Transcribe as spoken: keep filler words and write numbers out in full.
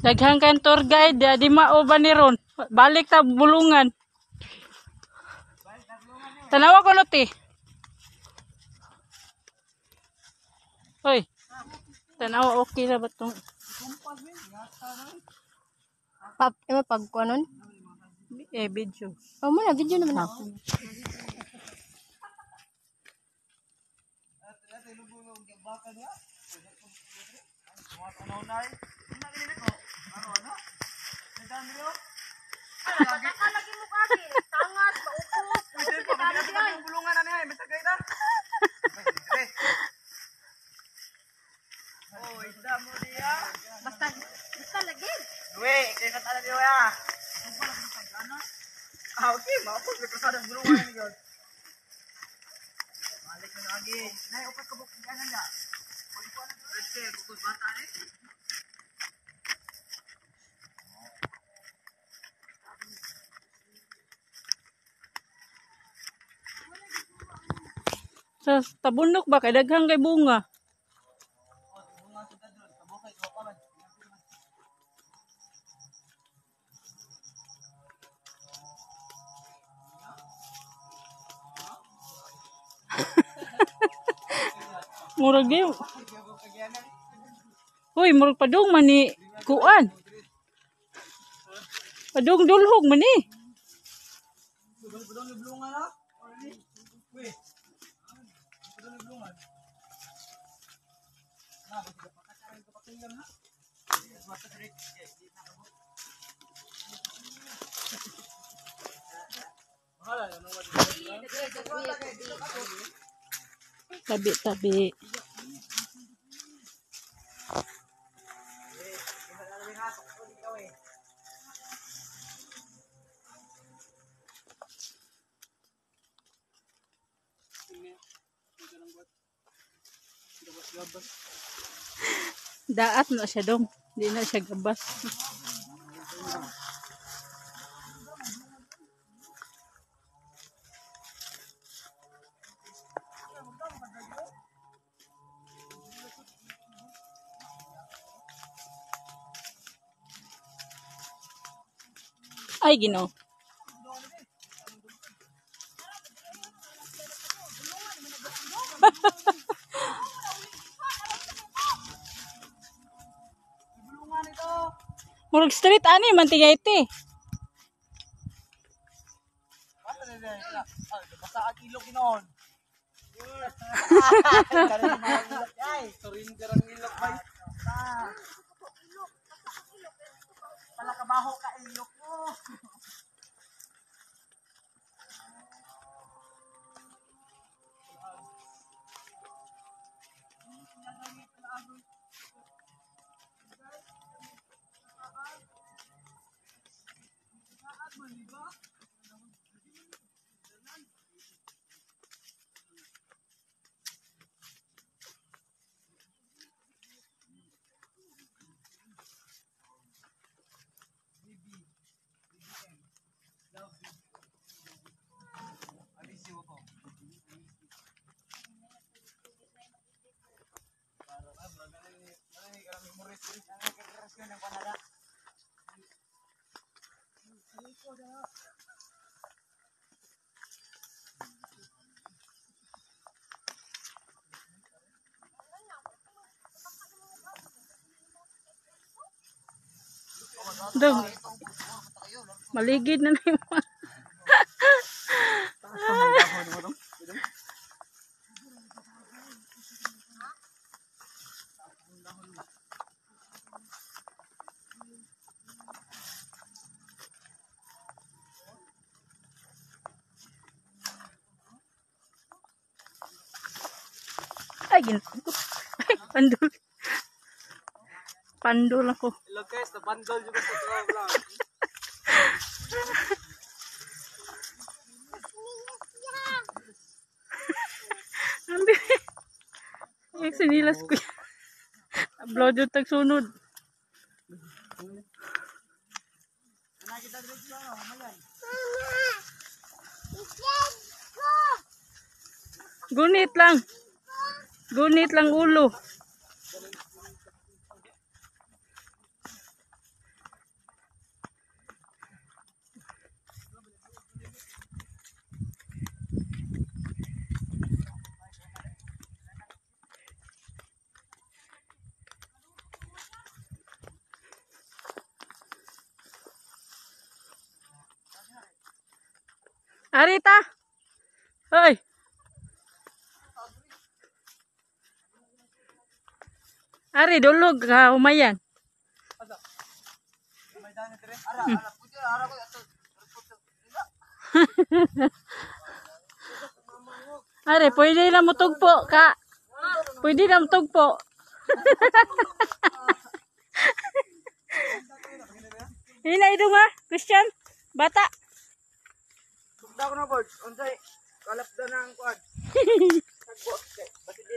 Daghang kan tour guide, di mao ba ni ron? Balik ta bulungan. Tanawa ko loti. Hoy. Tanawa okay ra ba tong? Pap, emo pag kuanon? Eh video. Oh, mo na video naman ako. Lagi mo kasi, tangat, paupos, bulungan na niya, matagay na. Oh, isda mo diya. Basta, basta lagi. Uwe, kaya sa tala diya. Ah, okay, maupos, may kasada bulungan na yun. Balik na lagi. Nay, upat ka bukod ka na niya. Pwede, bukod bata rin. Sa tabunok ba kay daghang kay bunga? Murag gyud. Hoy, murag padung man ni kuan. Padung dulhog man ni. Padung bulungan na. Uwe. Tabi-tabi. Daat na siya dong. Di na siya gabas. Ay, Ginoo. Murag street ani man tingay iti. Basta ang ilog ginoon. Ay, surrender ang ilog bay. Pala kabaho ka ilog mo. Dong. Maligid na ni mo. Ay, Ginoo. Ay, pandul. Pandul ako. Hello guys, na-bandol juga sa tuwa vlog. Ambi. Ay, sinilas ko. Upload yung tagsunod. Gunit lang. Gunit lang ulo. Arita. Hoy. Ari dulog ka umayan. Ari, pwede na mo tugpo ka. Pwede na mo tugpo. Ina ito nga, Christian. Bata. Sugda ko na, Bird. Unsay, kalap na ng kuwan. Nagbuot kay. Basit